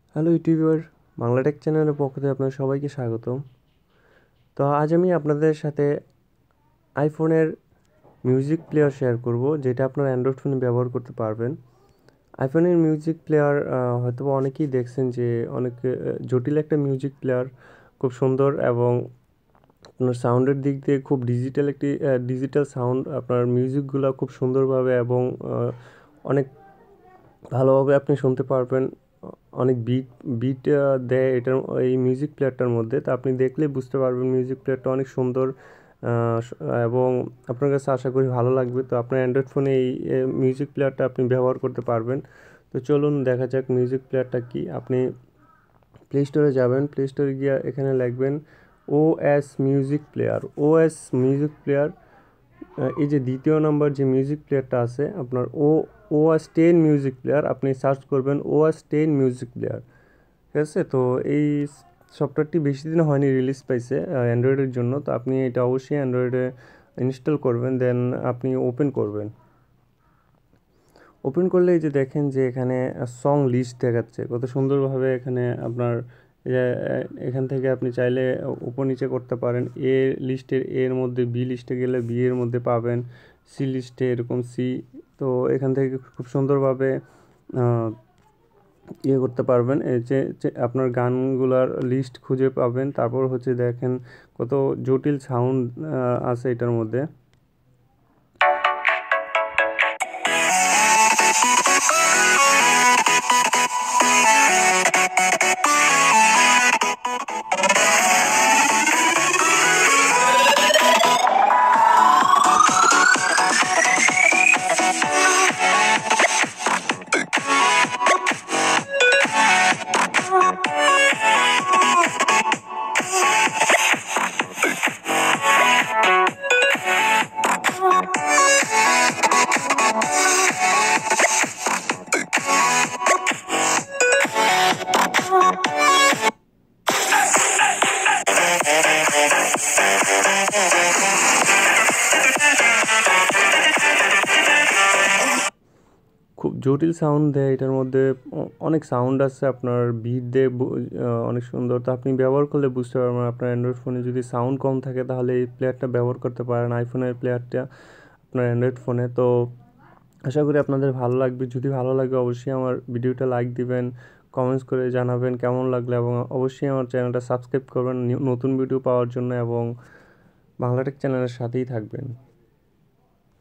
Hello YouTuber, Bangla take চ্যানেলের পক্ষ থেকে আপনাদের সবাইকে স্বাগতম। তো আজ আমি আপনাদের সাথে আইফোনের মিউজিক প্লেয়ার শেয়ার করব, যেটা আপনার অ্যান্ড্রয়েড ফোনে ব্যবহার করতে পারবেন। আইফোনের মিউজিক প্লেয়ার হয়তো অনেকেই দেখছেন যে অনেক জটিল একটা মিউজিক প্লেয়ার, খুব সুন্দর এবং আপনার সাউন্ডের দিক দিয়ে খুব ডিজিটাল সাউন্ড। আপনার মিউজিকগুলো খুব সুন্দরভাবে এবং অনেক ভালোভাবে আপনি শুনতে পারবেন। অনেক বিট দেয় এই মিউজিক প্লেয়ারটার মধ্যে। তো আপনি দেখলেই বুঝতে পারবেন মিউজিক প্লেয়ারটা অনেক সুন্দর এবং আপনার কাছে আশা করি ভালো লাগবে। তো আপনার অ্যান্ড্রয়েড ফোনে এই মিউজিক প্লেয়ারটা আপনি ব্যবহার করতে পারবেন। তো চলুন দেখা যাক মিউজিক প্লেয়ারটা কি। আপনি প্লে স্টোরে যাবেন, প্লে স্টোরে গিয়ে এখানে লিখবেন OS music player. OS music player, এই যে দ্বিতীয় নম্বর যে মিউজিক প্লেয়ারটা আছে আপনার ওএস 10 মিউজিক প্লেয়ার, আপনি সার্চ করবেন ওএস 10 মিউজিক প্লেয়ার। ঠিক আছে? তো এই সফটওয়্যারটি বেশি দিন হয়নি রিলিজ পাইছে অ্যান্ড্রয়েডের জন্য। তো আপনি এটা অবশ্যই অ্যান্ড্রয়েডে ইনস্টল করবেন, দেন আপনি ওপেন করবেন। ওপেন করলে এই যে দেখেন যে এখানে সং লিস্ট দেখাচ্ছে কত সুন্দরভাবে। এখানে আপনার এখান থেকে আপনি চাইলে উপর নিচে করতে পারেন। এ লিস্টের এর মধ্যে বি লিস্টে গেলে বি এর মধ্যে পাবেন, সি লিস্টে এরকম সি। তো এখান থেকে খুব সুন্দরভাবে করতে পারবেন। এই যে আপনার গানগুলার লিস্ট খুঁজে পাবেন। তারপর হচ্ছে দেখেন কত জটিল সাউন্ড আছে এটার মধ্যে। খুব জটিল সাউন্ড দেয় এটার মধ্যে। অনেক সাউন্ড আছে, আপনার বিট দেয় অনেক সুন্দর। তো আপনি ব্যবহার করলে বুঝতে পারবেন। আপনার অ্যান্ড্রয়েড ফোনে যদি সাউন্ড কম থাকে তাহলে এই প্লেয়ারটা ব্যবহার করতে পারেন, আইফোনের প্লেয়ারটা আপনার অ্যান্ড্রয়েড ফোনে। তো আশা করি আপনাদের ভালো লাগবে। যদি ভালো লাগে অবশ্যই আমার ভিডিওটা লাইক দিবেন, কমেন্টস করে জানাবেন কেমন লাগলো, এবং অবশ্যই আমার চ্যানেলটা সাবস্ক্রাইব করবেন নতুন ভিডিও পাওয়ার জন্য, এবং বাংলাটেক চ্যানেলের সাথেই থাকবেন।